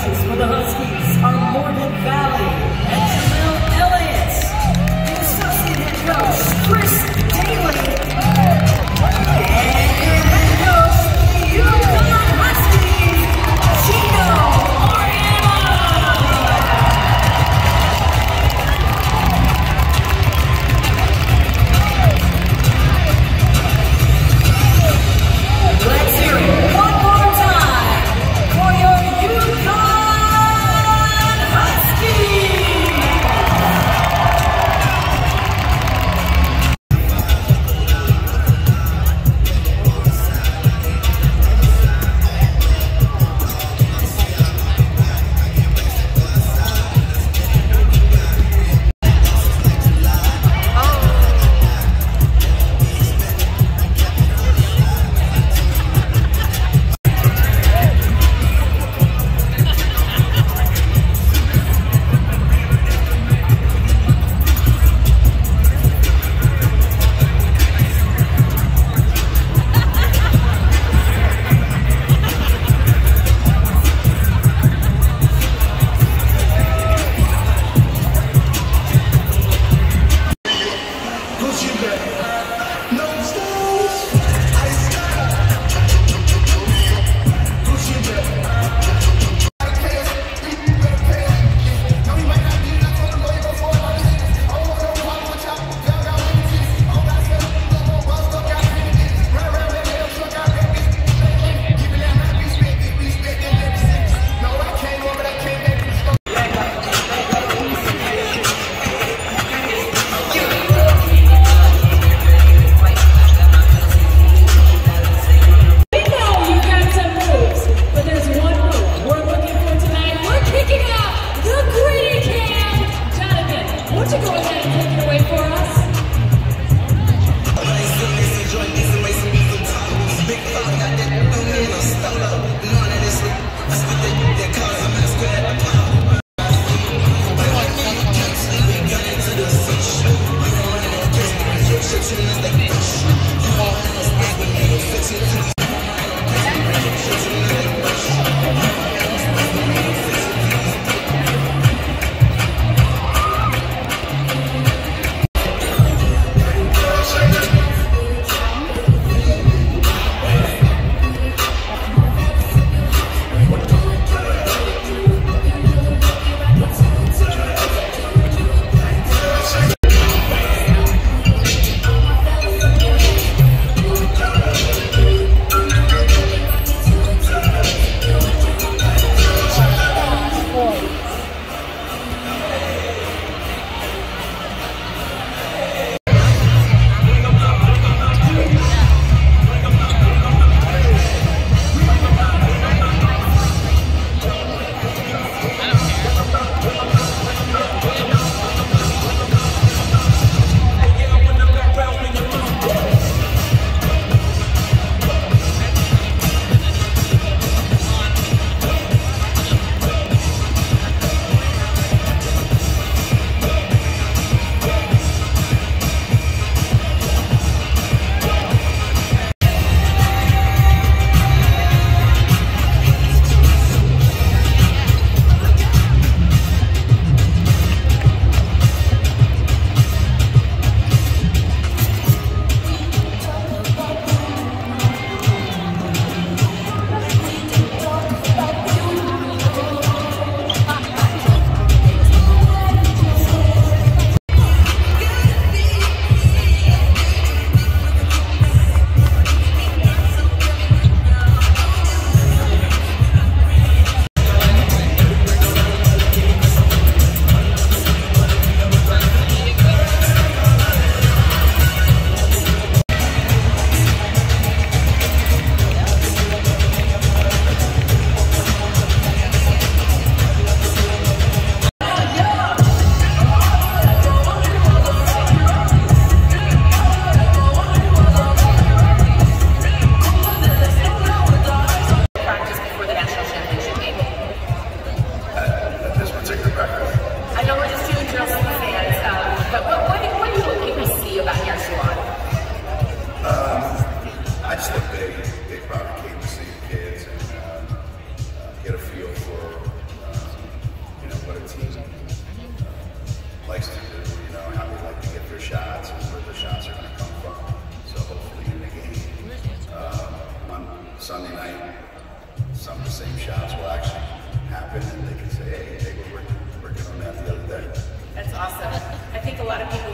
coaches for the Huskies are Morgan Valley and Jamel Elliott. The associate head coach, Chris Daly. And your head coach, the UConn Huskies, Gino Auriemma. Let's hear it one more time for your UConn Huskies!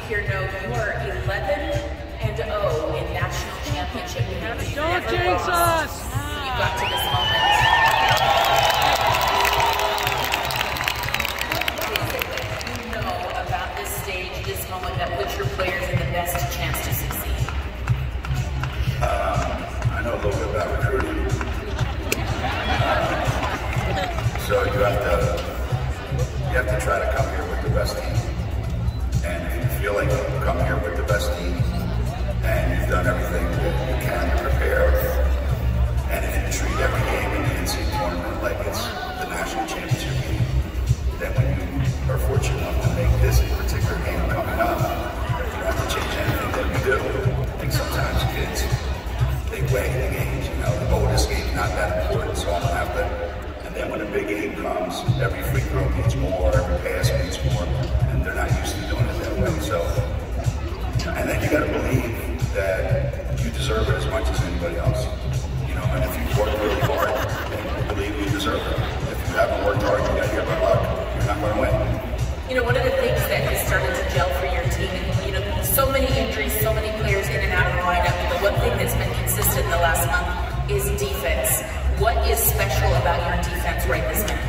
here know you are 11-0 in national championship. Don't jinx us! You got to this moment. What is it that you know about this stage, this moment that puts your players in the best chance to succeed? I know a little bit about recruiting. So you have to try to come here with the best team. And if you feel like you come here with the best team and you've done everything that you can to prepare, and if you treat every game in the NCAA tournament like it's the national championship game, then when you are fortunate enough to make this particular game coming up, you don't have to change anything that you do. I think sometimes kids, they weigh the games, you know, this game's not that important, so I don't have to. And then when a big game comes, every free throw means more, every pass means more, and they're not used to doing it that way. So, and then you got to believe that you deserve it as much as anybody else. You know, and if you work really hard, then you believe you deserve it. If you haven't worked hard, you got to get by luck. You're not going to win. You know, one of the things that has started to gel for your team, and you know, so many injuries, so many players in and out of the lineup, but one thing that's been consistent in the last month is defense. What is special about your defense right this minute?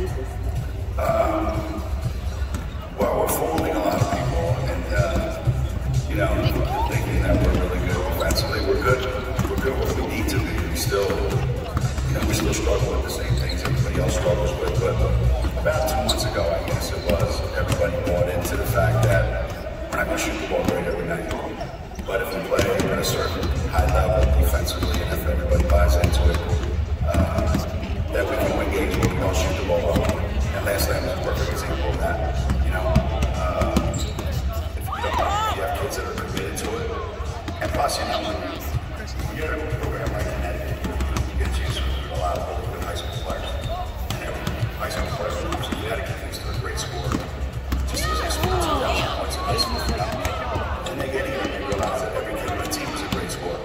Well, we're fooling a lot of people, and you know, thinking that we're really good defensively. We're good what we need to be. We still struggle with the same things everybody else struggles with. But about 2 months ago, I guess it was, everybody bought into the fact that we're not going to shoot the ball great every night. But if we play at a certain high level defensively, and if everybody buys into it, that we can win games where we don't shoot the ball well. And last night was a perfect example of that. You know, if you have kids that are committed to it, and plus, you know, when you're in a program like Connecticut, you get used to a lot of really good high school players. And every high school player knows you got to get things to a great score. Just because they score 2,000 points in high school, you know, and they get here and they realize that every kid on the team is a great scorer.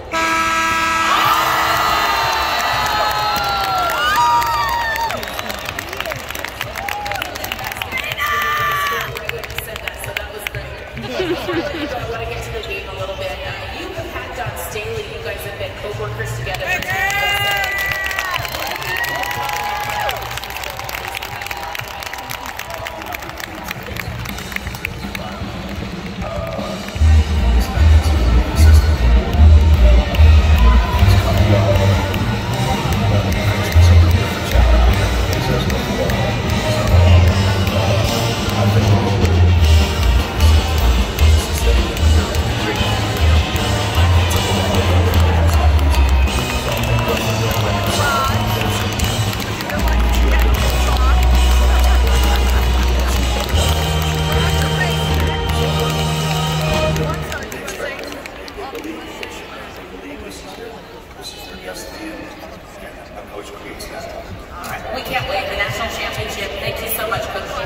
I want to get to the game a little bit. You have had Don Staley. You guys have been co-workers together. We can't wait. The national championship. Thank you so much, Coach.